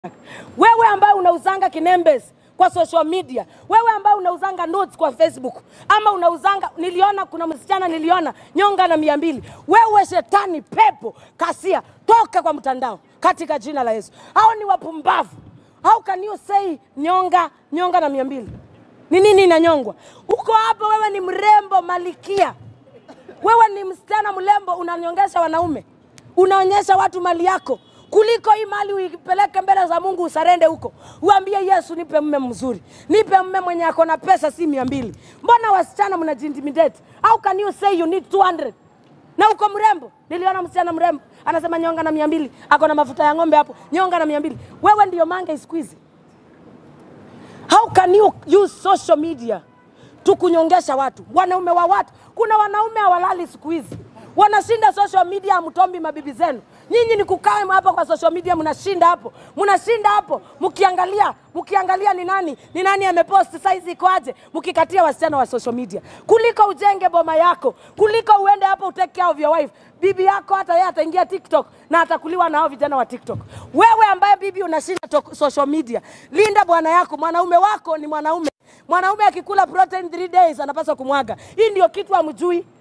Wewe ambaye unauzanga kinembes kwa social media, wewe ambaye unauzanga notes kwa Facebook, ama unauzanga, niliona kuna msichana niliona nyonga na 200. Wewe shetani, pepo, kasia, toka kwa mtandao katika jina la Yesu. Hao ni wapumbavu. How can you say nyonga na 200? Ni nini inanyongwa? Uko hapo, wewe ni mrembo malikia. Wewe ni msichana mlembo, unanyongesha wanaume. Unaonyesha watu mali yako. Kuliko hii mali uipeleke mbele za Mungu, usarende huko. Uambie Yesu, nipe mume mzuri. Nipe mume mwenye ako na pesa si 200. Mbona wasichana mnajintimidate? How can you say you need 200? Na uko mrembo. Niliona msichana mrembo anasema nyonga na 200. Ako na mafuta ya ng'ombe hapo. Nyonga na 200. Wewe ndio manga squeeze. How can you use social media tukunyongesha watu? Wanaume wa watu. Kuna wanaume hawalali siku hizi. Wanashinda social media, mtombi mabibi zenu. Nyinyi ni kukaa hapa kwa social media, mnashinda hapo. Mnashinda hapo mkiangalia ni nani amepost size iko aje, mkikatia wasichana wa social media. Kuliko ujenge boma yako, kuliko uende hapo utake care of your wife. Bibi yako hata yeye ataingia TikTok na atakuliwa na hao vijana wa TikTok. Wewe ambaye bibi unashinda social media, linda bwana yako. Mwanaume wako ni mwanaume. Mwanaume akikula protein 3 days anapaswa kumwaga. Hii ndio kitu hamjui.